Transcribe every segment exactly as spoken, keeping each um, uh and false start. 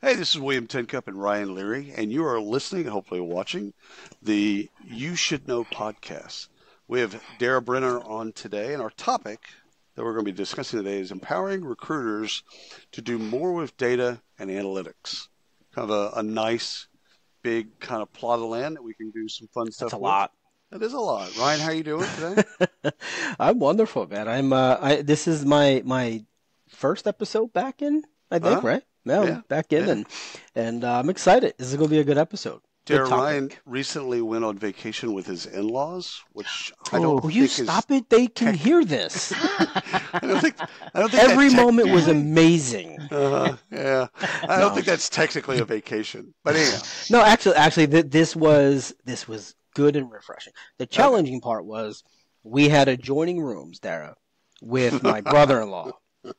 Hey, this is William Tencup and Ryan Leary, and you are listening, hopefully watching, the You Should Know podcast. We have Dara Brenner on today, and our topic that we're going to be discussing today is empowering recruiters to do more with data and analytics. Kind of a, a nice, big kind of plot of land that we can do some fun stuff That's a with. lot. That is a lot. Ryan, how you doing today? I'm wonderful, man. I'm. Uh, I this is my my first episode back in. I think, Uh-huh. right? No, Yeah, back in, yeah. and and uh, I'm excited. This is going to be a good episode. Good Dara, topic. Ryan recently went on vacation with his in-laws, which I Oh, don't will you think stop is it? They can tech- hear this. I don't think. I don't think Every that moment was technically- amazing. Uh-huh, yeah, I don't think that's technically a vacation, but anyhow. No, actually, actually, th- this was this was good and refreshing. The challenging part was we had adjoining rooms, Dara, with my brother-in-law.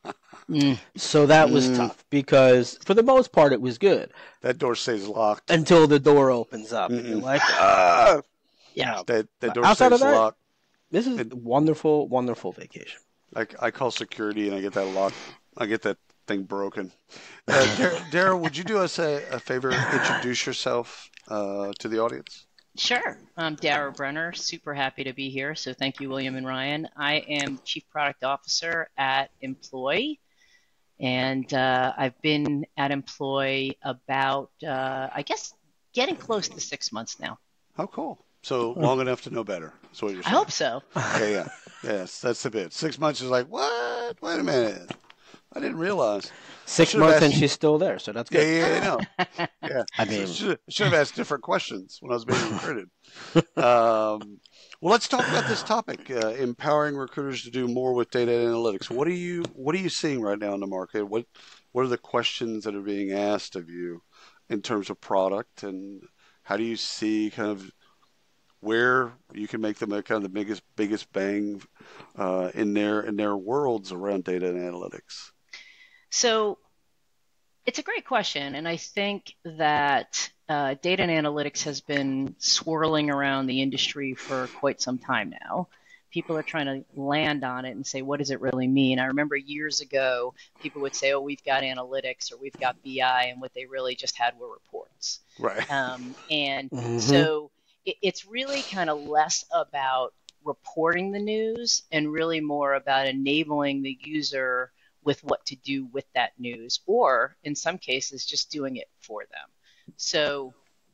So that was Mm. tough because for the most part it was good That door stays locked. until the door opens up and you're Mm-mm. like, ah, yeah. That that door Outside stays of that- locked. This is a wonderful, wonderful vacation. I, I call security and I get that lock. I get that thing broken. Uh, Dara, Dara, would you do us a, a favor? Introduce yourself uh, to the audience. Sure. I'm Dara Brenner. Super happy to be here. So thank you, William and Ryan. I am Chief Product Officer at Employ. And uh, I've been at Employ about, uh, I guess, getting close to six months now. Oh, cool. So long enough to know better. That's what you're I saying. hope so. Yeah, yeah. Yes, that's the bit. Six months is like, what? Wait a minute. I didn't realize. Six should've months asked- and she's still there, so that's Yeah, good. yeah, yeah, I know. Yeah. I mean- should, should have asked different questions when I was being recruited. um, well, let's talk about this topic: uh, empowering recruiters to do more with data and analytics. What are you What are you seeing right now in the market? What What are the questions that are being asked of you in terms of product, and how do you see kind of where you can make them a kind of the biggest biggest bang uh, in their in their worlds around data and analytics? So it's a great question. And I think that uh, data and analytics has been swirling around the industry for quite some time now. People are trying to land on it and say, what does it really mean? I remember years ago, people would say, oh, we've got analytics or we've got B I, and what they really just had were reports. Right. Um, and Mhm. so it, it's really kind of less about reporting the news and really more about enabling the user with what to do with that news, or in some cases, just doing it for them. So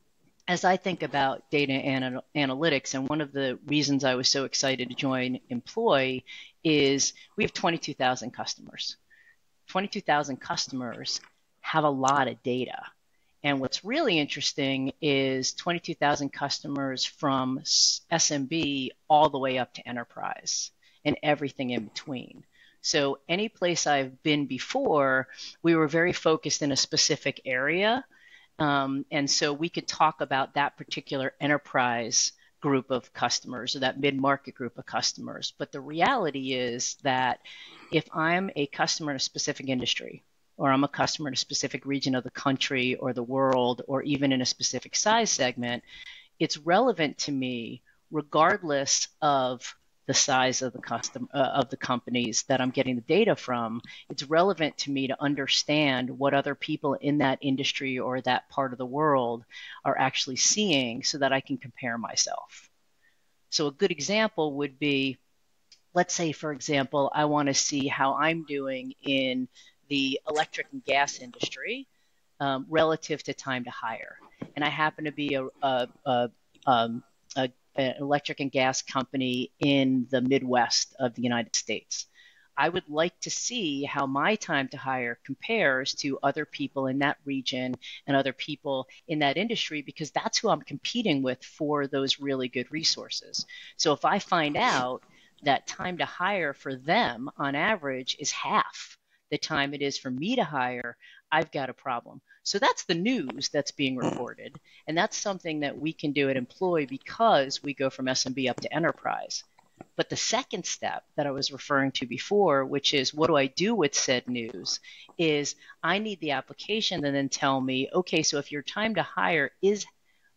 as I think about data and analytics, and one of the reasons I was so excited to join Employ is we have twenty-two thousand customers. twenty-two thousand customers have a lot of data. And what's really interesting is twenty-two thousand customers from S M B all the way up to enterprise and everything in between. So any place I've been before, we were very focused in a specific area. Um, and so we could talk about that particular enterprise group of customers or that mid-market group of customers. But the reality is that if I'm a customer in a specific industry, or I'm a customer in a specific region of the country or the world, or even in a specific size segment, it's relevant to me regardless of the size of the custom uh, of the companies that I'm getting the data from. It's relevant to me to understand what other people in that industry or that part of the world are actually seeing so that I can compare myself. So a good example would be, let's say, for example, I want to see how I'm doing in the electric and gas industry um, relative to time to hire. And I happen to be a, a, a, um, a an electric and gas company in the Midwest of the United States. I would like to see how my time to hire compares to other people in that region and other people in that industry, because that's who I'm competing with for those really good resources. So if I find out that time to hire for them on average is half the time it is for me to hire, I've got a problem. So that's the news that's being reported. And that's something that we can do at Employ because we go from S M B up to enterprise. But the second step that I was referring to before, which is what do I do with said news, is I need the application to then tell me, okay, so if your time to hire is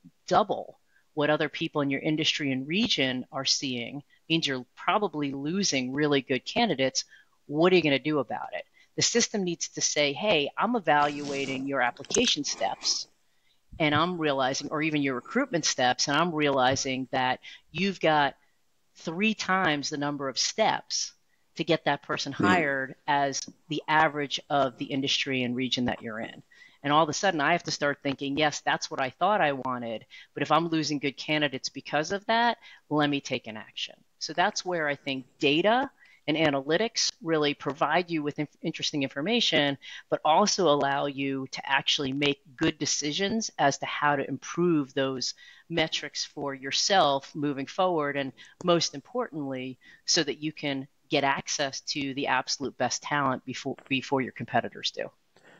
double what other people in your industry and region are seeing, means you're probably losing really good candidates, what are you going to do about it? The system needs to say, hey, I'm evaluating your application steps, and I'm realizing, or even your recruitment steps, and I'm realizing that you've got three times the number of steps to get that person hired as the average of the industry and region that you're in. And all of a sudden, I have to start thinking, yes, that's what I thought I wanted, but if I'm losing good candidates because of that, let me take an action. So that's where I think data and analytics really provide you with interesting information, but also allow you to actually make good decisions as to how to improve those metrics for yourself moving forward, and most importantly, so that you can get access to the absolute best talent before before your competitors do.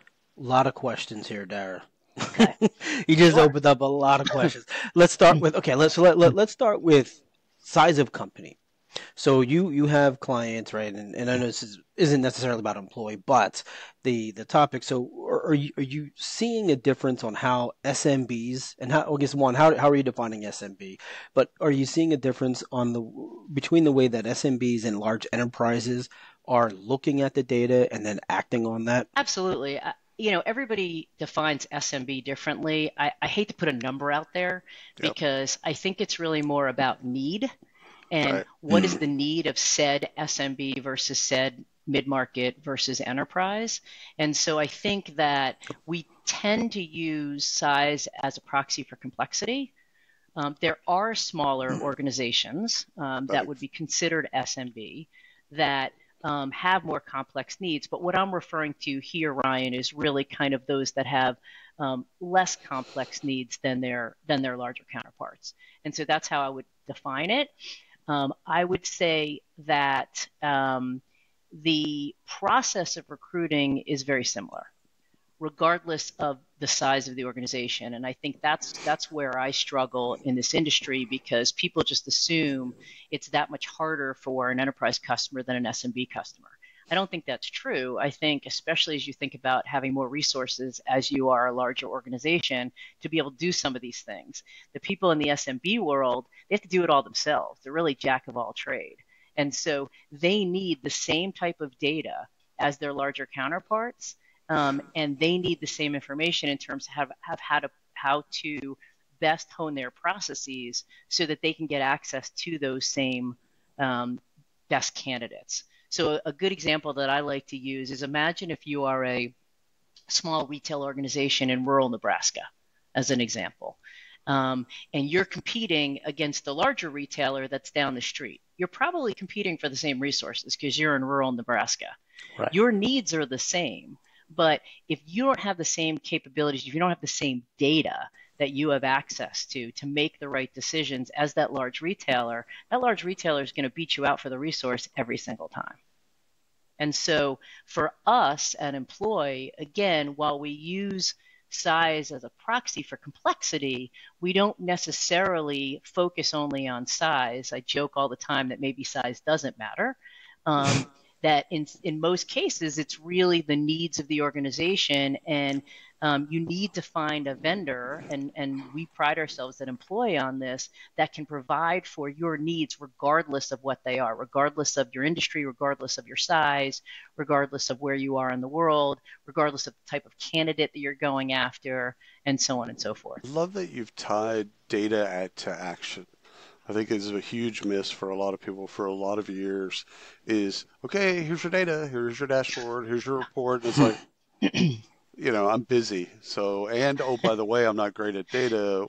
A lot of questions here, Dara. Okay. You just Sure. opened up a lot of questions. Let's start with okay. Let's let, let let's start with size of company. So you you have clients, right? And, and I know this is, isn't necessarily about employee, but the the topic. So are, are you are you seeing a difference on how S M Bs and how? I guess one, how how are you defining S M B? But are you seeing a difference on the between the way that S M Bs and large enterprises are looking at the data and then acting on that? Absolutely. Uh, you know, everybody defines S M B differently. I, I hate to put a number out there Yep. because I think it's really more about need. And Right. what is the need of said S M B versus said mid-market versus enterprise? And so I think that we tend to use size as a proxy for complexity. Um, there are smaller organizations um, that Right. would be considered S M B that um, have more complex needs. But what I'm referring to here, Ryan, is really kind of those that have um, less complex needs than their than their larger counterparts. And so that's how I would define it. Um, I would say that um, the process of recruiting is very similar, regardless of the size of the organization. And I think that's that's where I struggle in this industry, because people just assume it's that much harder for an enterprise customer than an S M B customer. I don't think that's true. I think, especially as you think about having more resources as you are a larger organization to be able to do some of these things, the people in the S M B world, they have to do it all themselves. They're really jack of all trade. And so they need the same type of data as their larger counterparts, um, and they need the same information in terms of how, of how to how to best hone their processes so that they can get access to those same um, best candidates. So a good example that I like to use is, imagine if you are a small retail organization in rural Nebraska, as an example, um, and you're competing against the larger retailer that's down the street. You're probably competing for the same resources because you're in rural Nebraska. Right. Your needs are the same, but if you don't have the same capabilities, if you don't have the same data that you have access to to make the right decisions as that large retailer, that large retailer is going to beat you out for the resource every single time. And so for us at Employ, again, while we use size as a proxy for complexity, we don't necessarily focus only on size. I joke all the time that maybe size doesn't matter. Um, that in in most cases, it's really the needs of the organization, and um, you need to find a vendor, and, and we pride ourselves at Employ on this, that can provide for your needs regardless of what they are, regardless of your industry, regardless of your size, regardless of where you are in the world, regardless of the type of candidate that you're going after, and so on and so forth. I love that you've tied data at, to action. I think this is a huge miss for a lot of people for a lot of years is, okay, here's your data, here's your dashboard, here's your report. And it's like, you know, I'm busy. So, and oh, by the way, I'm not great at data.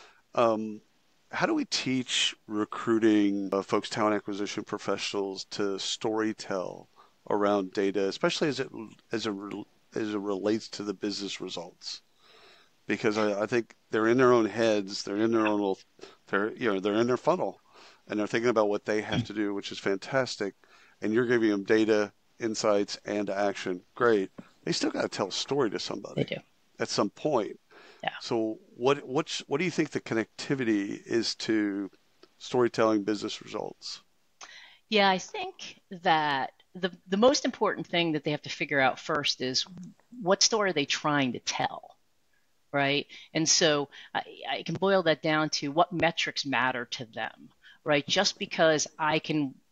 Um, how do we teach recruiting uh, folks, talent acquisition professionals to storytell around data, especially as it, as it, as it relates to the business results? Because I, I think they're in their own heads, they're in their own little, they're you know they're in their funnel, and they're thinking about what they have to do, which is fantastic. And you're giving them data, insights, and action. Great. They still got to tell a story to somebody. They do. At some point. Yeah. So what what's what do you think the connectivity is to storytelling business results? Yeah, I think that the the most important thing that they have to figure out first is, what story are they trying to tell? Right? And so I, I can boil that down to what metrics matter to them, right? Just because I can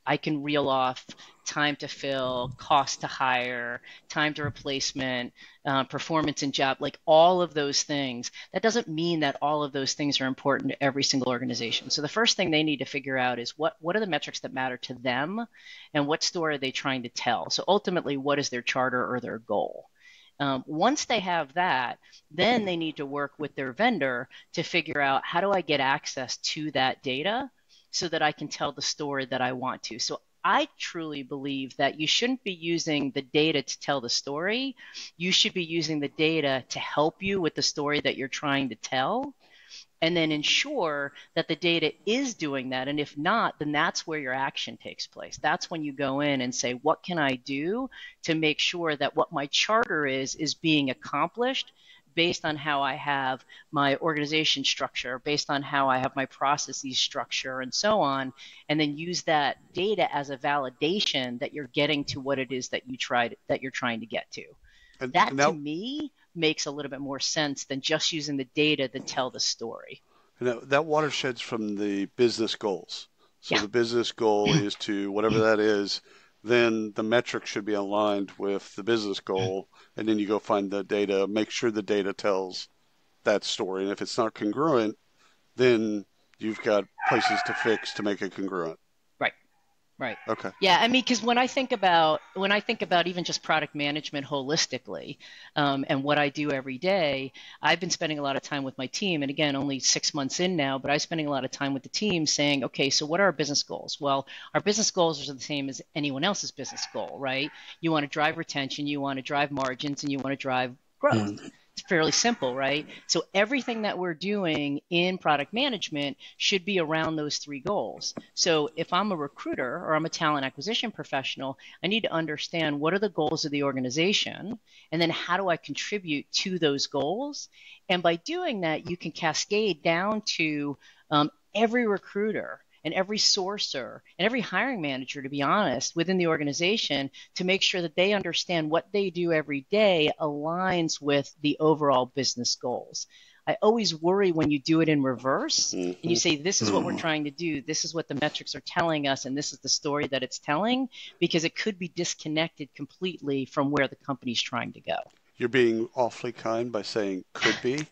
I can reel off time to fill, cost to hire, time to replacement, uh, performance in job, like all of those things. That doesn't mean that all of those things are important to every single organization. So the first thing they need to figure out is what, what are the metrics that matter to them and what story are they trying to tell? So ultimately, what is their charter or their goal? Um, once they have that, then they need to work with their vendor to figure out how do I get access to that data so that I can tell the story that I want to. So I truly believe that you shouldn't be using the data to tell the story. You should be using the data to help you with the story that you're trying to tell, and then ensure that the data is doing that. And if not, then that's where your action takes place. That's when you go in and say, what can I do to make sure that what my charter is, is being accomplished based on how I have my organization structure, based on how I have my processes structure, and so on, and then use that data as a validation that you're getting to what it is that you tried that you're trying to get to. And, That and to that, me makes a little bit more sense than just using the data to tell the story. and that, that watersheds from the business goals. So Yeah. the business goal is to whatever that is, then the metric should be aligned with the business goal, and then you go find the data, make sure the data tells that story. And if it's not congruent, then you've got places to fix to make it congruent. Right. Right. Okay. Yeah, I mean, because when I think about when I think about even just product management holistically, um, and what I do every day, I've been spending a lot of time with my team, and again, only six months in now, but I'm spending a lot of time with the team saying, okay, so what are our business goals? Well, our business goals are the same as anyone else's business goal, right? You want to drive retention, you want to drive margins, and you want to drive growth. It's fairly simple, right? So everything that we're doing in product management should be around those three goals. So if I'm a recruiter or I'm a talent acquisition professional, I need to understand what are the goals of the organization, and then how do I contribute to those goals? And by doing that, you can cascade down to um, every recruiter and every sourcer and every hiring manager, to be honest, within the organization, to make sure that they understand what they do every day aligns with the overall business goals. I always worry when you do it in reverse and you say, this is what we're trying to do, this is what the metrics are telling us, and this is the story that it's telling, because it could be disconnected completely from where the company's trying to go. You're being awfully kind by saying could be.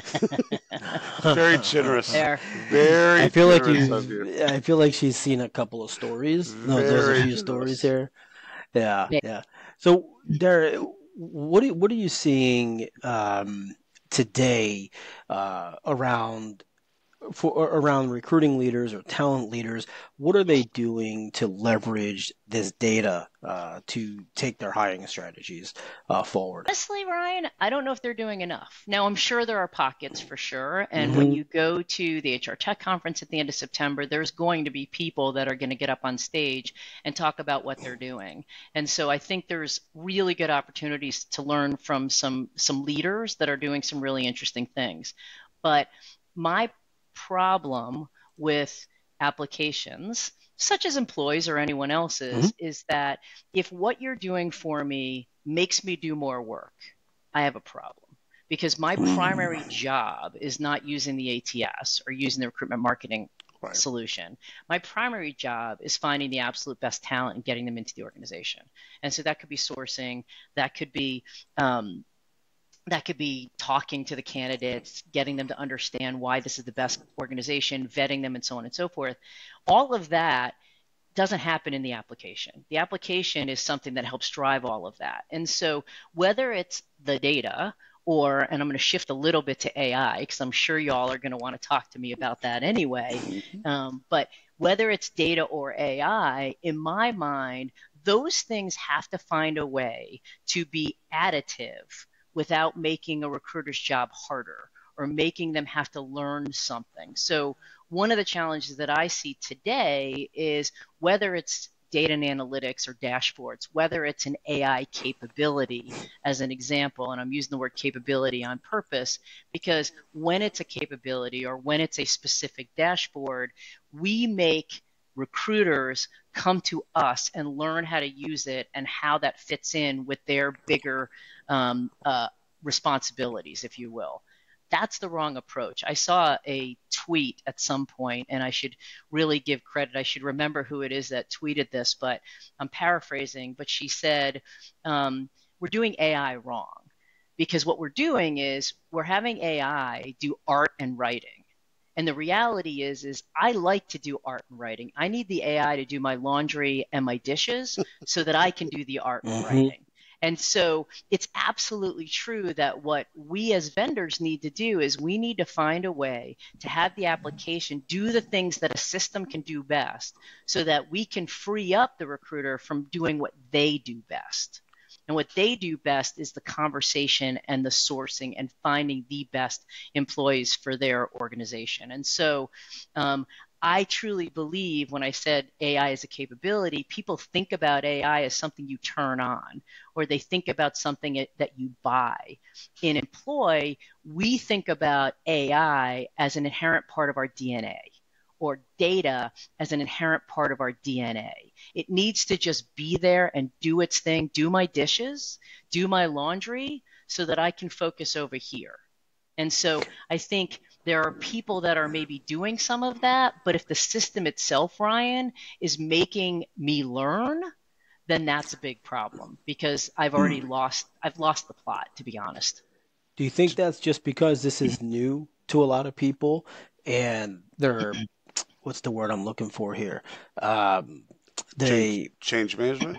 Very generous. There. Very I feel like generous of you. you. I feel like she's seen a couple of stories. No, there's a Very few generous. stories here. Yeah, Yeah. yeah. So, Dara, what are, what are you seeing um, today uh, around for around recruiting leaders or talent leaders? What are they doing to leverage this data uh, to take their hiring strategies uh, forward? Honestly, Ryan, I don't know if they're doing enough. Now, I'm sure there are pockets for sure. And Mhm. when you go to the H R Tech Conference at the end of September, there's going to be people that are going to get up on stage and talk about what they're doing. And so I think there's really good opportunities to learn from some some leaders that are doing some really interesting things. But my problem with applications, such as employees or anyone else's, Mhm. is that if what you're doing for me makes me do more work, I have a problem. Because my primary job is not using the A T S or using the recruitment marketing Right. solution. My primary job is finding the absolute best talent and getting them into the organization. And so that could be sourcing, that could be um, that could be talking to the candidates, getting them to understand why this is the best organization, vetting them, and so on and so forth. All of that doesn't happen in the application. The application is something that helps drive all of that. And so whether it's the data or, and I'm going to shift a little bit to A I, because I'm sure y'all are going to want to talk to me about that anyway, um, but whether it's data or A I, in my mind, those things have to find a way to be additive without making a recruiter's job harder or making them have to learn something. So one of the challenges that I see today is whether it's data and analytics or dashboards, whether it's an A I capability as an example, and I'm using the word capability on purpose, because when it's a capability or when it's a specific dashboard, we make recruiters come to us and learn how to use it and how that fits in with their bigger um, uh, responsibilities, if you will. that's the wrong approach. I saw a tweet at some point, and I should really give credit. I should remember who it is that tweeted this, but I'm paraphrasing. But she said, um, we're doing A I wrong, because what we're doing is we're having A I do art and writing. And the reality is, is I like to do art and writing. I need the A I to do my laundry and my dishes so that I can do the art and Mm-hmm. writing. And so it's absolutely true that what we as vendors need to do is we need to find a way to have the application do the things that a system can do best so that we can free up the recruiter from doing what they do best. And what they do best is the conversation and the sourcing and finding the best employees for their organization. And so um, I truly believe when I said A I is a capability, people think about A I as something you turn on, or they think about something that you buy. In Employ, we think about A I as an inherent part of our D N A, or data as an inherent part of our D N A. It needs to just be there and do its thing, do my dishes, do my laundry, so that I can focus over here. And so I think there are people that are maybe doing some of that, but if the system itself, Ryan, is making me learn, then that's a big problem, because I've already lost, I've lost the plot, to be honest. Do you think that's just because this is new to a lot of people and they're, what's the word I'm looking for here? Um, they change, change management?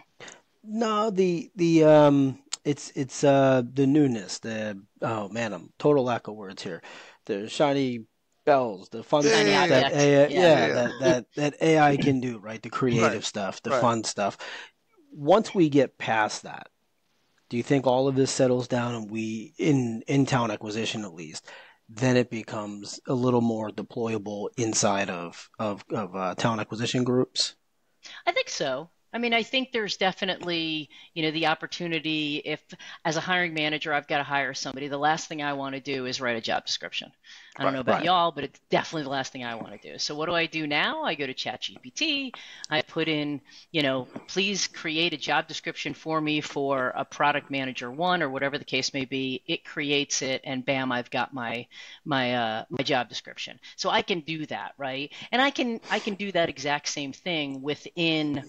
No, the the um, it's it's uh the newness. The oh man, I'm total lack of words here. The shiny bells, the fun Yeah, stuff yeah, that yeah. A I, yeah, Yeah. Yeah. that that that A I can do, right? The creative Right. stuff, the Right. fun stuff. Once we get past that, do you think all of this settles down and we in in talent acquisition at least, then it becomes a little more deployable inside of of of uh, talent acquisition groups? I think so. I mean, I think there's definitely, you know, the opportunity if, as a hiring manager, I've got to hire somebody, the last thing I want to do is write a job description. I don't Right. know about Right. y'all, but it's definitely the last thing I want to do. So what do I do now? I go to ChatGPT. I put in, you know, please create a job description for me for a product manager one, or whatever the case may be. It creates it, and bam, I've got my my uh, my job description. So I can do that, right? And I can I can do that exact same thing within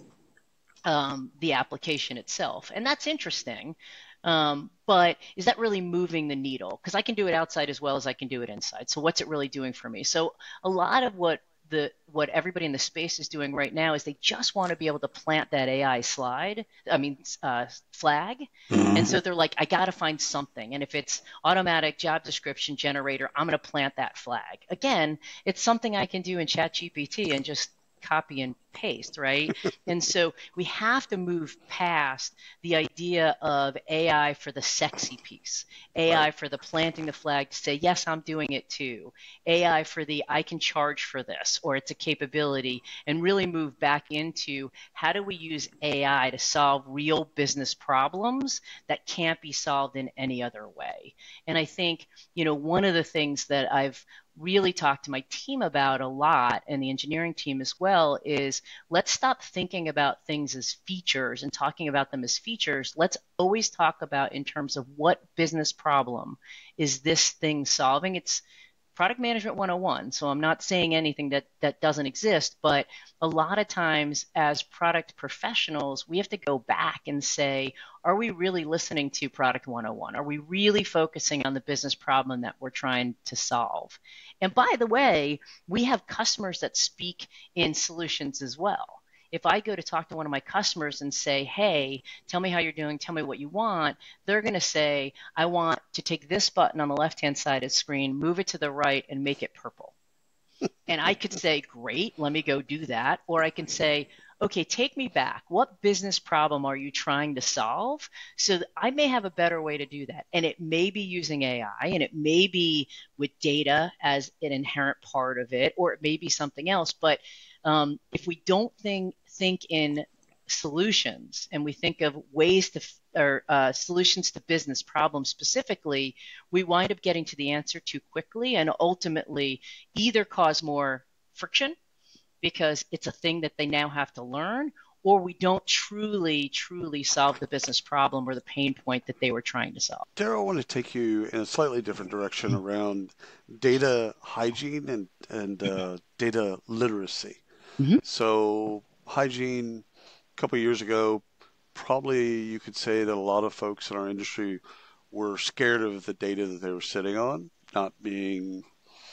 um, the application itself. And that's interesting. Um, but is that really moving the needle? Because I can do it outside as well as I can do it inside. So what's it really doing for me? So a lot of what the what everybody in the space is doing right now is they just want to be able to plant that A I slide, I mean, uh, flag. And so they're like, I got to find something. And if it's automatic job description generator, I'm going to plant that flag. Again, it's something I can do in ChatGPT and just copy and paste, right? And so we have to move past the idea of A I for the sexy piece, A I Right. for the planting the flag to say, yes, I'm doing it too, A I for the I can charge for this, or it's a capability, and really move back into how do we use A I to solve real business problems that can't be solved in any other way. And I think, you know, one of the things that I've really talked to my team about a lot, and the engineering team as well, is let's stop thinking about things as features and talking about them as features. Let's always talk about in terms of what business problem is this thing solving. It's product management one oh one, so I'm not saying anything that, that doesn't exist, but a lot of times as product professionals, we have to go back and say, are we really listening to product one oh one? Are we really focusing on the business problem that we're trying to solve? And by the way, we have customers that speak in solutions as well. If I go to talk to one of my customers and say, hey, tell me how you're doing, tell me what you want, they're going to say, I want to take this button on the left-hand side of the screen, move it to the right, and make it purple. And I could say, great, let me go do that. Or I can say, okay, take me back. What business problem are you trying to solve? So that I may have a better way to do that. And it may be using A I, and it may be with data as an inherent part of it, or it may be something else. But um, if we don't think, think in solutions, and we think of ways to, or uh, solutions to business problems specifically, we wind up getting to the answer too quickly and ultimately either cause more friction because it's a thing that they now have to learn, or we don't truly, truly solve the business problem or the pain point that they were trying to solve. Dara, I want to take you in a slightly different direction around data hygiene and, and uh, data literacy. Mm-hmm. So hygiene, a couple of years ago, probably you could say that a lot of folks in our industry were scared of the data that they were sitting on, not being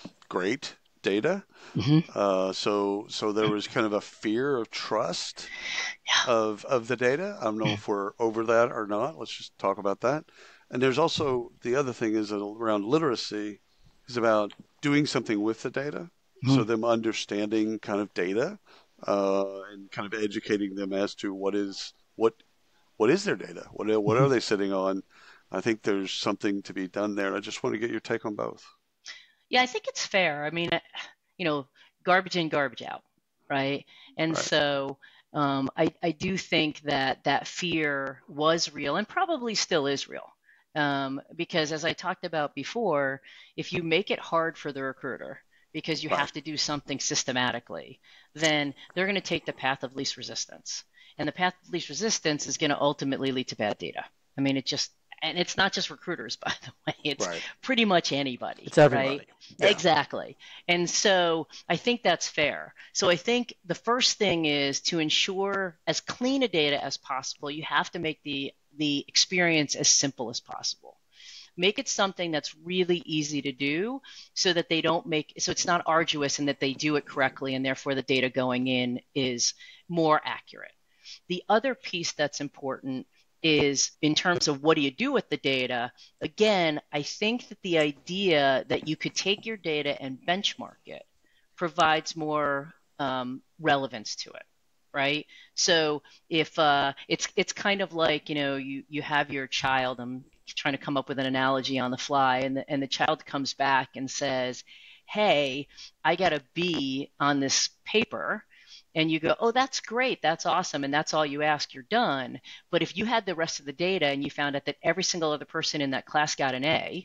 great data. Mm-hmm. Uh, so so there was kind of a fear of trust Yeah. of of the data. I don't know if we're over that or not. Let's just talk about that. And there's also the other thing is that around literacy is about doing something with the data. Mm-hmm. So them understanding kind of data uh, and kind of educating them as to what is what what is their data? What what Mm-hmm. are they sitting on? I think there's something to be done there. I just want to get your take on both. Yeah, I think it's fair. I mean, you know, garbage in, garbage out, right? And Right. so um, I, I do think that that fear was real and probably still is real. Um, because as I talked about before, if you make it hard for the recruiter because you Right. have to do something systematically, then they're going to take the path of least resistance. And the path of least resistance is going to ultimately lead to bad data. I mean, it just, and it's not just recruiters, by the way. It's Right. pretty much anybody. It's everybody. Right? Yeah. Exactly. And so I think that's fair. So I think the first thing is to ensure as clean a data as possible. You have to make the, the experience as simple as possible. Make it something that's really easy to do so that they don't make, so it's not arduous and that they do it correctly and therefore the data going in is more accurate. The other piece that's important is in terms of what do you do with the data. Again, I think that the idea that you could take your data and benchmark it provides more um, relevance to it, right? So if uh, it's it's kind of like, you know, you, you have your child, I'm trying to come up with an analogy on the fly, and the, and the child comes back and says, hey, I got a B on this paper. And you go, oh, that's great. That's awesome. And that's all you ask, you're done. But if you had the rest of the data and you found out that every single other person in that class got an A,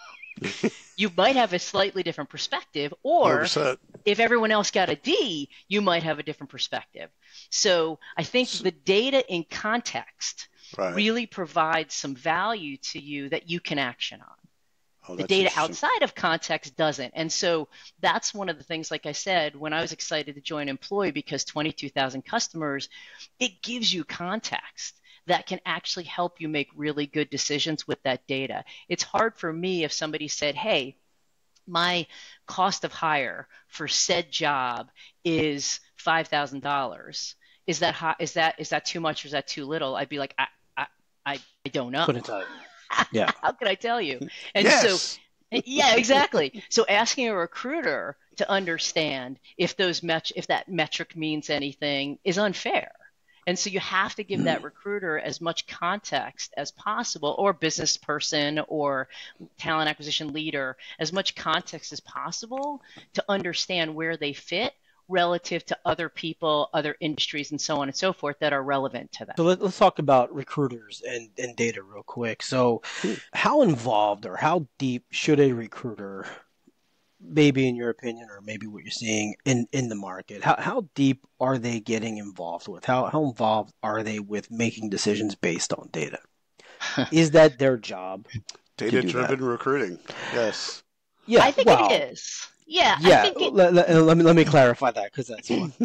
you might have a slightly different perspective. Or one hundred percent. if everyone else got a D, you might have a different perspective. So I think the data in context Right. really provides some value to you that you can action on. Oh, The that's data interesting. outside of context doesn't. And so that's one of the things, like I said, when I was excited to join Employee because twenty-two thousand customers, it gives you context that can actually help you make really good decisions with that data. It's hard for me if somebody said, hey, my cost of hire for said job is five thousand dollars. Is that high, is that is that too much or is that too little? I'd be like, I I, I I don't know. Couldn't tell you. Yeah. How can I tell you? And Yes. so, yeah, exactly. So asking a recruiter to understand if those met- if that metric means anything is unfair. And so you have to give that recruiter as much context as possible, or business person or talent acquisition leader, as much context as possible to understand where they fit relative to other people, other industries, and so on and so forth that are relevant to them. So let, let's talk about recruiters and, and data real quick. So how involved or how deep should a recruiter, maybe in your opinion or maybe what you're seeing in, in the market, how, how deep are they getting involved with? How, how involved are they with making decisions based on data? Is that their job? Data-driven recruiting. Yes. Yeah, I think well, it is. Yeah, Yeah, I think it, let, let, let me let me clarify that because that's fun.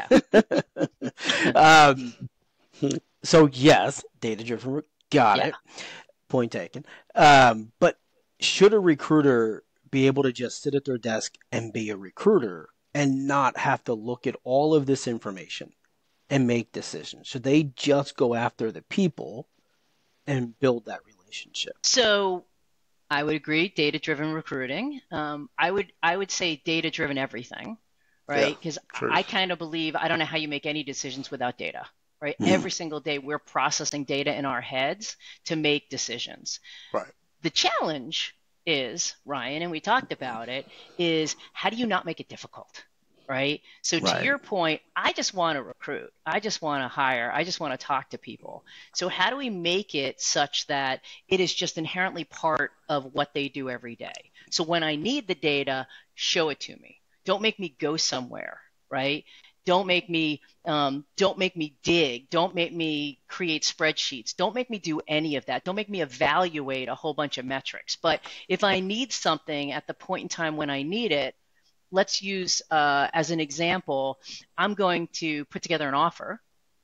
yeah. um, so yes, data driven. Got Yeah. it. Point taken. Um, but should a recruiter be able to just sit at their desk and be a recruiter and not have to look at all of this information and make decisions? Should they just go after the people and build that relationship? So I would agree, data-driven recruiting. Um, I would I would say data-driven everything, right? Because sure. I kind of believe I don't know how you make any decisions without data, right? Mhm. Every single day we're processing data in our heads to make decisions. Right. The challenge is, Ryan, and we talked about it, is how do you not make it difficult? Right. So to Right. your point, I just want to recruit. I just want to hire. I just want to talk to people. So how do we make it such that it is just inherently part of what they do every day? So when I need the data, show it to me. Don't make me go somewhere. Right. Don't make me um, don't make me dig. Don't make me create spreadsheets. Don't make me do any of that. Don't make me evaluate a whole bunch of metrics. But if I need something at the point in time when I need it, let's use uh, as an example, I'm going to put together an offer,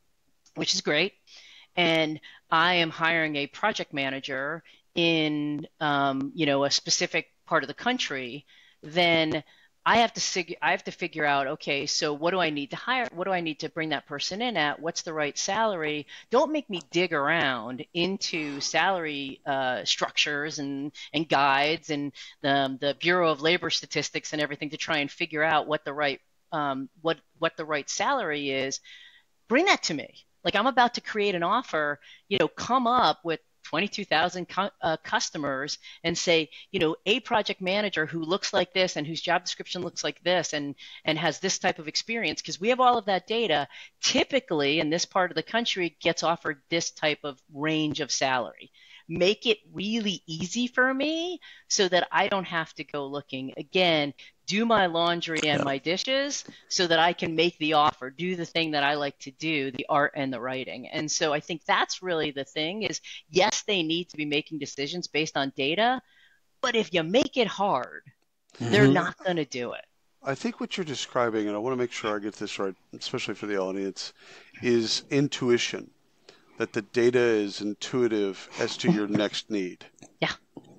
which is great, and I am hiring a project manager in um, you know, a specific part of the country. Then I have to figure I have to figure out, okay, so what do I need to hire? What do I need to bring that person in at? What's the right salary? Don't make me dig around into salary uh, structures and and guides and the the Bureau of Labor Statistics and everything to try and figure out what the right um, what what the right salary is. Bring that to me. Like, I'm about to create an offer, you know, come up with twenty-two thousand cu- uh, customers and say, you know, a project manager who looks like this and whose job description looks like this and, and has this type of experience, because we have all of that data, typically in this part of the country gets offered this type of range of salary. Make it really easy for me so that I don't have to go looking. Again, do my laundry and Yeah. my dishes so that I can make the offer, do the thing that I like to do, the art and the writing. And so I think that's really the thing is, yes, they need to be making decisions based on data, but if you make it hard, they're Mhm. not going to do it. I think what you're describing, and I want to make sure I get this right, especially for the audience, is intuition. That the data is intuitive as to your next need. Yeah.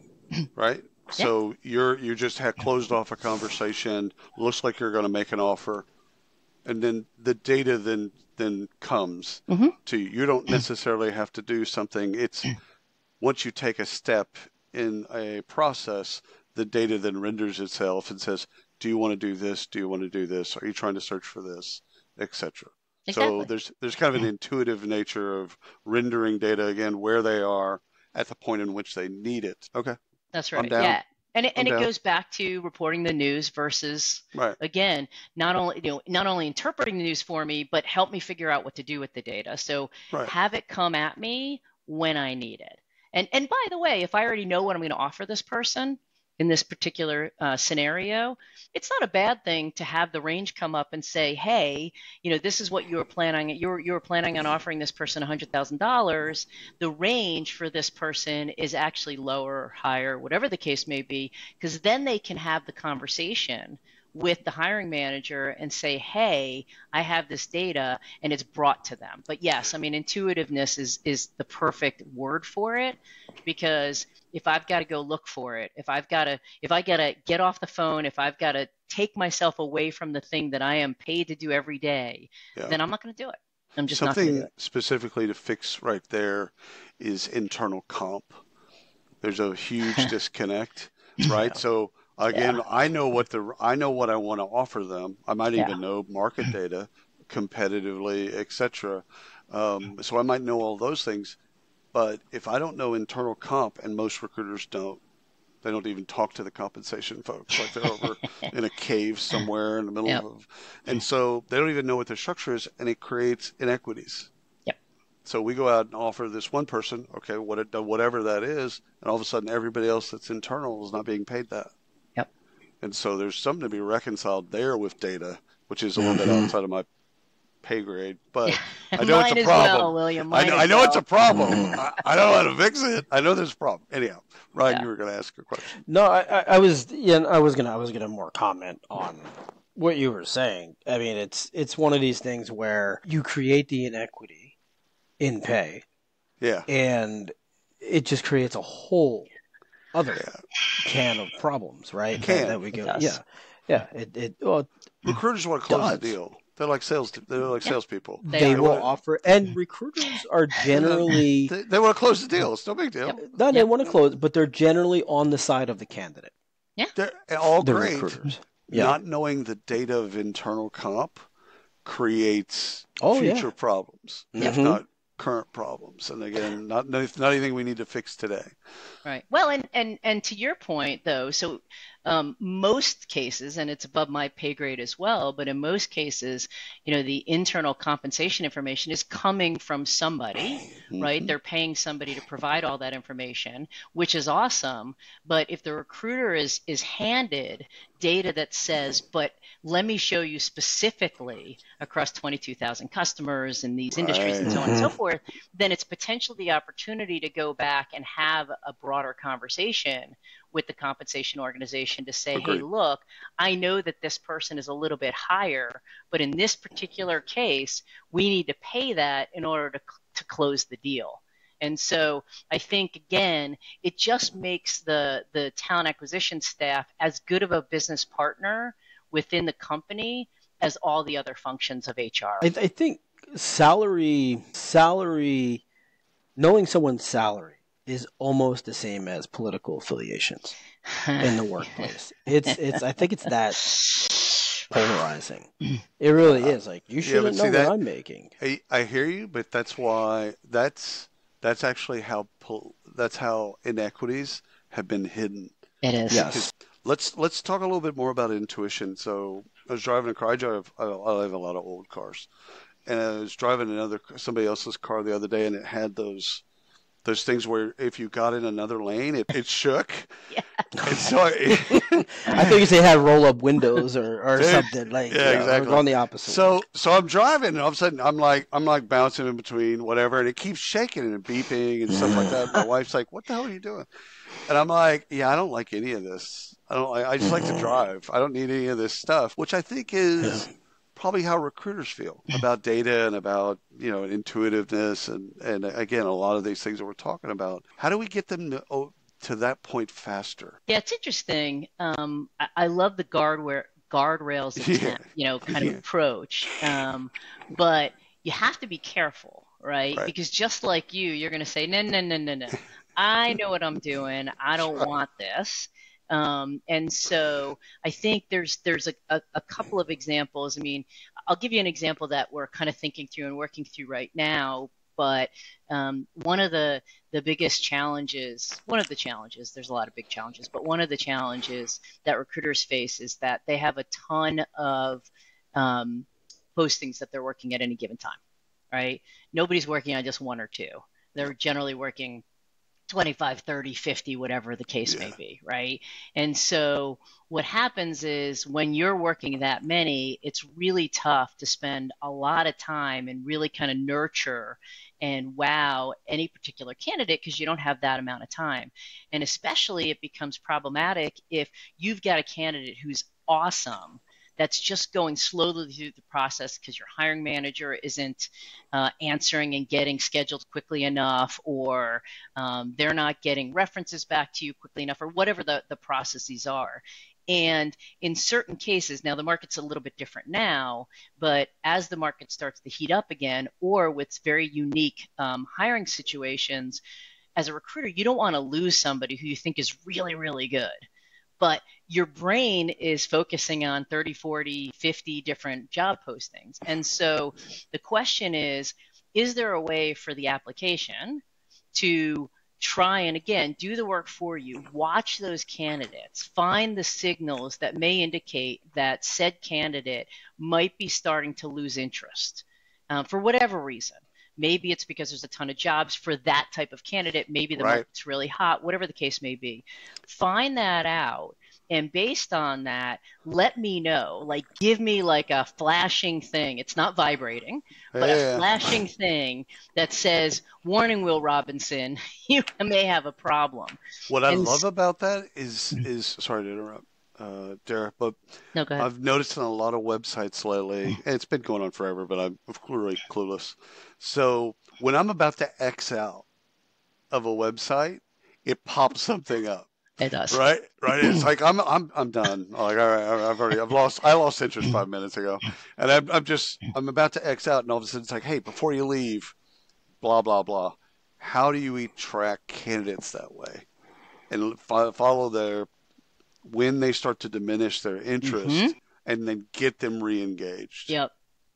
Right? So you're you just had closed off a conversation, looks like you're going to make an offer, and then the data then then comes Mm-hmm. to you. You don't necessarily have to do something. It's once you take a step in a process, the data then renders itself and says, do you want to do this? Do you want to do this? Are you trying to search for this? et cetera. Exactly. So there's there's kind of an intuitive nature of rendering data again where they are at the point in which they need it. Okay. That's I'm right. down. Yeah. And it, and I'm it down. goes back to reporting the news versus, Right. again, not only you know not only interpreting the news for me, but help me figure out what to do with the data. So Right. have it come at me when I need it. And and by the way, if I already know what I'm going to offer this person in this particular uh, scenario, it's not a bad thing to have the range come up and say, hey, you know, this is what you were planning. You were, you were planning on offering this person one hundred thousand dollars. The range for this person is actually lower or higher, whatever the case may be, because then they can have the conversation with the hiring manager and say, hey, I have this data, and it's brought to them. But yes, I mean, intuitiveness is is the perfect word for it, because if I've got to go look for it, if I've got to, if I got to get off the phone, if I've got to take myself away from the thing that I am paid to do every day, Yeah. then I'm not going to do it. I'm just not going to Something do it. specifically to fix right there is internal comp. There's a huge disconnect, right? So again, Yeah. I know what the I know what I want to offer them. I might Yeah. even know market data, competitively, et cetera. Um, so I might know all those things. But if I don't know internal comp, and most recruiters don't, they don't even talk to the compensation folks. Like they're over in a cave somewhere in the middle Yep. of, and so they don't even know what their structure is, and it creates inequities. Yep. So we go out and offer this one person, okay, what it, whatever that is, and all of a sudden everybody else that's internal is not being paid that. Yep. And so there's something to be reconciled there with data, which is a little bit Mhm. outside of my pay grade, but I know Mine it's a as problem. well, William. I Mine know, as I know well. it's a problem. I, I don't know how to fix it. I know there's a problem. Anyhow, Ryan, Yeah. you were going to ask a question. No, I, I, I was yeah, I was gonna I was gonna more comment on what you were saying. I mean, it's it's one of these things where you create the inequity in pay, Yeah. and it just creates a whole other Yeah. can of problems, right? It can. That, that we It go, does. yeah, yeah. It it well, Recruiters want to close the does. deal. They're like sales. They're like Yeah. salespeople. They they are. will wanna- offer, and recruiters are generally They, they want to close the deal. It's no big deal. Yep. no, they Yep. want to close, but they're generally on the side of the candidate. They're all The great. recruiters, yeah. Not knowing the data of internal comp creates Oh, yeah. future problems, if Mhm. not current problems. And again, not not anything we need to fix today. Right. Well, and, and, and to your point, though, so um, most cases, and it's above my pay grade as well, but in most cases, you know, the internal compensation information is coming from somebody, right? Mm-hmm. They're paying somebody to provide all that information, which is awesome. But if the recruiter is is handed data that says, but let me show you specifically across twenty-two thousand customers in these industries and Right. so on and so Mhm. forth, then it's potentially the opportunity to go back and have a broader conversation with the compensation organization to say, hey, Agreed. look, I know that this person is a little bit higher, but in this particular case, we need to pay that in order to, to close the deal. And so I think, again, it just makes the, the talent acquisition staff as good of a business partner within the company as all the other functions of H R. I, I think salary, salary, knowing someone's salary is almost the same as political affiliations in the workplace. It's, it's. I think it's that polarizing. It really Uh, is. Like, you yeah, shouldn't but know see what that I'm making. I, I hear you, but that's why that's that's actually how pol- that's how inequities have been hidden. It is. Yes. Let's let's talk a little bit more about intuition. So I was driving a car. I drive. I, I have a lot of old cars, and I was driving another somebody else's car the other day, and it had those those things where if you got in another lane, it, it shook. Yeah. And so I, I thought you said it had roll up windows or, or Dude, something like yeah, you know, exactly. on the opposite. So way. so I'm driving, and all of a sudden I'm like I'm like bouncing in between whatever, and it keeps shaking and beeping and stuff like that. My wife's like, "What the hell are you doing?" And I'm like, "Yeah, I don't like any of this. I don't. I, I just like to drive. I don't need any of this stuff." Which I think is probably how recruiters feel about data and about, you know, intuitiveness and and again a lot of these things that we're talking about. How do we get them to, oh, to that point faster? Yeah, it's interesting. Um, I, I love the guardware guardrails Yeah, attempt, you know, kind of yeah, approach. Um, but you have to be careful, right? right. Because just like you, you're going to say, no, no, no, no, no. I know what I'm doing. I don't want this. Um, and so I think there's there's a, a, a couple of examples. I mean, I'll give you an example that we're kind of thinking through and working through right now. But um, one of the the biggest challenges, one of the challenges, there's a lot of big challenges, but one of the challenges that recruiters face is that they have a ton of um, postings that they're working at any given time, right? Nobody's working on just one or two. They're generally working twenty-five, thirty, fifty, whatever the case Yeah, may be, right? And so what happens is when you're working that many, it's really tough to spend a lot of time and really kind of nurture and wow any particular candidate because you don't have that amount of time. And especially it becomes problematic if you've got a candidate who's awesome that's just going slowly through the process because your hiring manager isn't uh, answering and getting scheduled quickly enough, or um, they're not getting references back to you quickly enough, or whatever the, the processes are. And in certain cases, now the market's a little bit different now, but as the market starts to heat up again, or with very unique um, hiring situations, as a recruiter, you don't want to lose somebody who you think is really, really good. But your brain is focusing on thirty, forty, fifty different job postings. And so the question is, is there a way for the application to try and, again, do the work for you, watch those candidates, find the signals that may indicate that said candidate might be starting to lose interest uh, for whatever reason? Maybe it's because there's a ton of jobs for that type of candidate. Maybe the right. market's really hot, whatever the case may be. Find that out. And based on that, let me know. Like, give me like a flashing thing. It's not vibrating, but a Yeah. flashing thing that says, warning, Will Robinson, you may have a problem. What I And love about that is is sorry to interrupt, uh, Derek, but no, go ahead. I've noticed on a lot of websites lately, and it's been going on forever, but I'm clearly clueless. So when I'm about to X out of a website, it pops something up. It does. Right, right. It's like I'm, I'm, I'm done. Like, all right, I've already, I've lost, I lost interest five minutes ago, and I'm, I'm just, I'm about to X out, and all of a sudden it's like, hey, before you leave, blah blah blah. How do you track candidates that way, and fo- follow their when they start to diminish their interest, Mhm. and then get them re-engaged? Yep.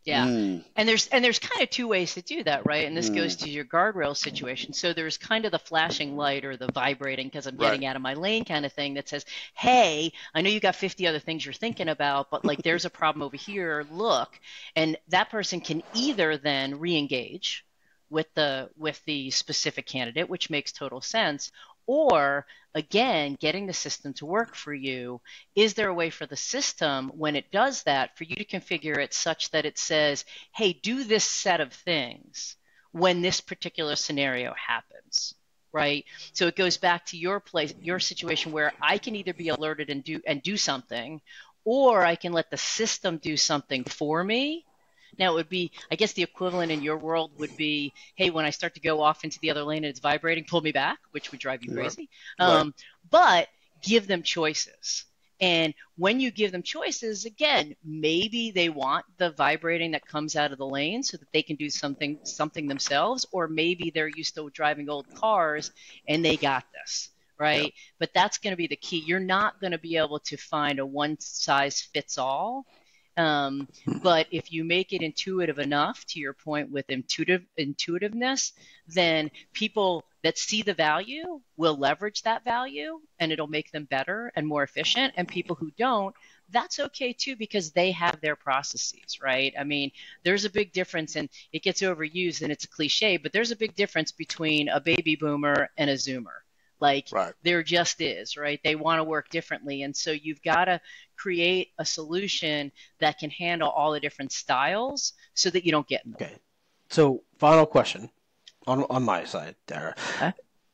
Yeah. Mm, And there's and there's kind of two ways to do that, right? And this goes mm, to your guardrail situation. So there's kind of the flashing light or the vibrating because I'm right. getting out of my lane kind of thing that says, "Hey, I know you got fifty other things you're thinking about, but like there's a problem over here. Look." And that person can either then re-engage with the with the specific candidate, which makes total sense, or again, getting the system to work for you. Is there a way for the system, when it does that, for you to configure it such that it says, hey, do this set of things when this particular scenario happens, right? So it goes back to your place, your situation where I can either be alerted and do and do something, or I can let the system do something for me. Now, it would be, I guess the equivalent in your world would be, hey, when I start to go off into the other lane and it's vibrating, pull me back, which would drive you Yeah. crazy. Right. Um, but give them choices. And when you give them choices, again, maybe they want the vibrating that comes out of the lane so that they can do something something themselves, or maybe they're used to driving old cars and they got this, right? Yeah. But that's going to be the key. You're not going to be able to find a one size fits all. Um, but if you make it intuitive enough, to your point with intuitive intuitiveness, then people that see the value will leverage that value and it'll make them better and more efficient. And people who don't, that's okay too, because they have their processes, right? I mean, there's a big difference, and it gets overused and it's a cliche, but there's a big difference between a baby boomer and a Zoomer. Like Right. there just is, right? They want to work differently. And so you've got to create a solution that can handle all the different styles so that you don't get in them. Okay. So final question on on my side, Dara. Okay.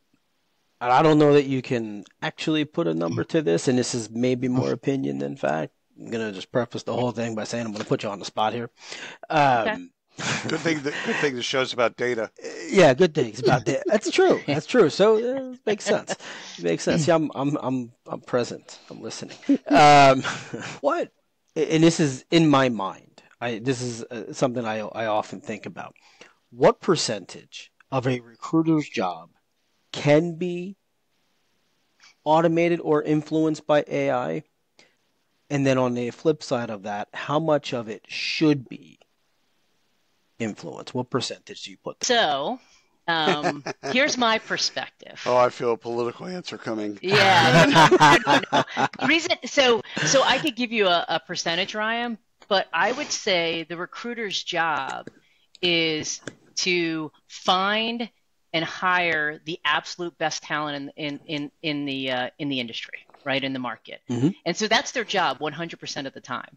And I don't know that you can actually put a number to this, and this is maybe more opinion than fact. I'm going to just preface the whole thing by saying I'm going to put you on the spot here. Um, Okay. Good thing. That, good thing the show's about data. Yeah, good things about that. That's true. That's true. So uh, it makes sense. It makes sense. Yeah, I'm, I'm, I'm, I'm present. I'm listening. Um, what? And this is in my mind. I this is uh, something I I often think about. What percentage of a recruiter's job can be automated or influenced by A I? And then on the flip side of that, how much of it should be influence? What percentage do you put there? So um, here's my perspective. Oh, I feel a political answer coming. Yeah. No, no, no, no. The reason, so, so I could give you a, a percentage, Ryan, but I would say the recruiter's job is to find and hire the absolute best talent in in in, in the uh, in the industry, right, in the market. Mm-hmm. And so that's their job one hundred percent of the time.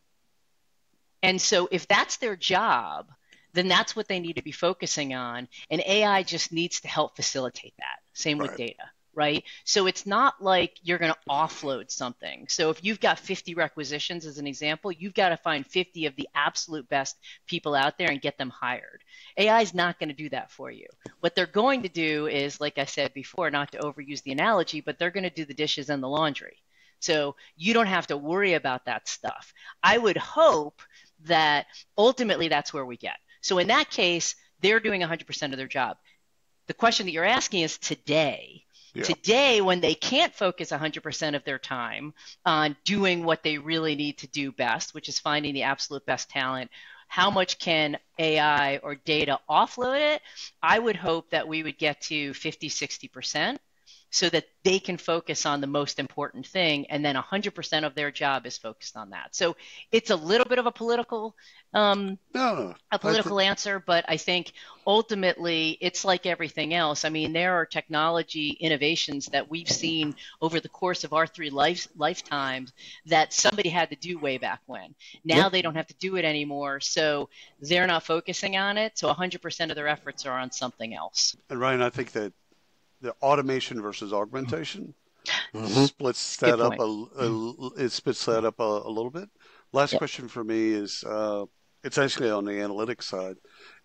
And so if that's their job, then that's what they need to be focusing on. And A I just needs to help facilitate that. Same with Right. data, right? So it's not like you're going to offload something. So if you've got fifty requisitions as an example, you've got to find fifty of the absolute best people out there and get them hired. A I is not going to do that for you. What they're going to do is, like I said before, not to overuse the analogy, but they're going to do the dishes and the laundry. So you don't have to worry about that stuff. I would hope that ultimately that's where we get. So in that case, they're doing one hundred percent of their job. The question that you're asking is today. Yeah. Today, when they can't focus one hundred percent of their time on doing what they really need to do best, which is finding the absolute best talent, how much can A I or data offload it? I would hope that we would get to fifty, sixty percent. So that they can focus on the most important thing, and then one hundred percent of their job is focused on that. So it's a little bit of a political, um, No, no. a political answer, but I think ultimately it's like everything else. I mean, there are technology innovations that we've seen over the course of our three life, lifetimes that somebody had to do way back when. Now Yep. they don't have to do it anymore, so they're not focusing on it. So one hundred percent of their efforts are on something else. And Ryan, I think that the automation versus augmentation Mhm. splits that Good up point. a, a it splits that up a, a little bit. Last Yep. question for me is uh, it's actually on the analytics side.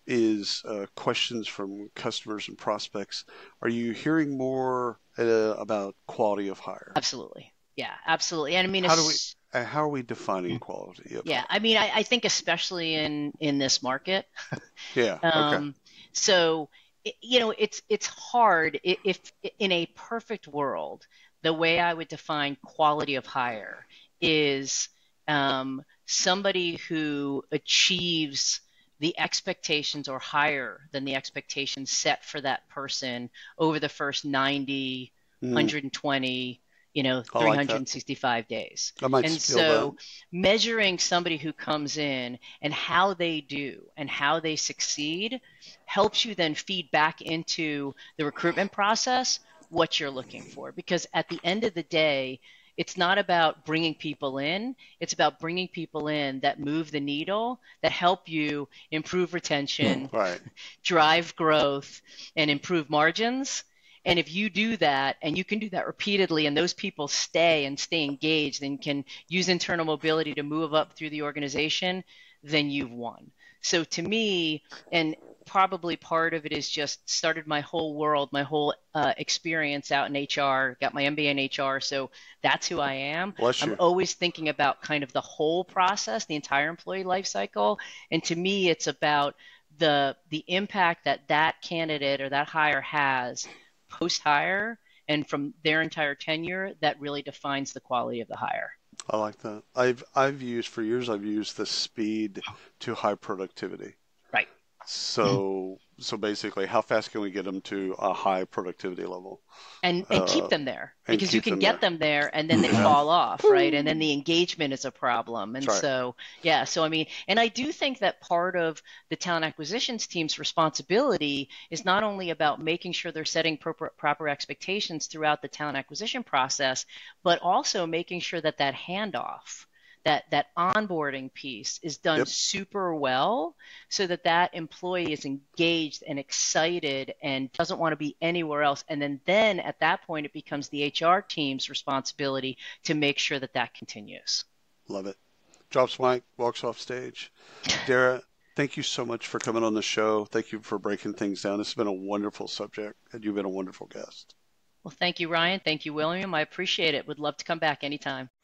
Is uh, questions from customers and prospects. Are you hearing more uh, about quality of hire? Absolutely. Yeah, absolutely. And I mean, How do we? it's- Uh, how are we defining quality of yeah, hire? I mean, I, I think especially in, in this market, Yeah. Okay. Um, so, i- you know, it's it's hard I- if in a perfect world, the way I would define quality of hire is um, somebody who achieves the expectations are higher than the expectations set for that person over the first ninety, Mm, one hundred twenty, you know, I like that. three hundred sixty-five days. I might And steal that. so measuring somebody who comes in and how they do and how they succeed helps you then feed back into the recruitment process what you're looking for. Because at the end of the day, it's not about bringing people in. It's about bringing people in that move the needle, that help you improve retention, Right. drive growth, and improve margins. And if you do that, and you can do that repeatedly, and those people stay and stay engaged and can use internal mobility to move up through the organization, then you've won. So to me, and probably part of it is just started my whole world, my whole uh, experience out in H R, got my M B A in H R, so that's who I am. Bless I'm you. always thinking about kind of the whole process, the entire employee life cycle, and to me, it's about the the impact that that candidate or that hire has post-hire and from their entire tenure that really defines the quality of the hire. I like that. I've I've used for years. I've used the speed to high productivity. Right. So so basically, how fast can we get them to a high productivity level? And and keep Uh, them there and because you keep can them get there. them there and then they Yeah. fall off, right? And then the engagement is a problem. And That's right. so, yeah, so I mean, and I do think that part of the talent acquisitions team's responsibility is not only about making sure they're setting proper, proper expectations throughout the talent acquisition process, but also making sure that that handoff, that that onboarding piece is done Yep. super well so that that employee is engaged and excited and doesn't want to be anywhere else. And then, then at that point, it becomes the H R team's responsibility to make sure that that continues. Love it. Drops mic, walks off stage. Dara, thank you so much for coming on the show. Thank you for breaking things down. This has been a wonderful subject, and you've been a wonderful guest. Well, thank you, Ryan. Thank you, William. I appreciate it. Would love to come back anytime.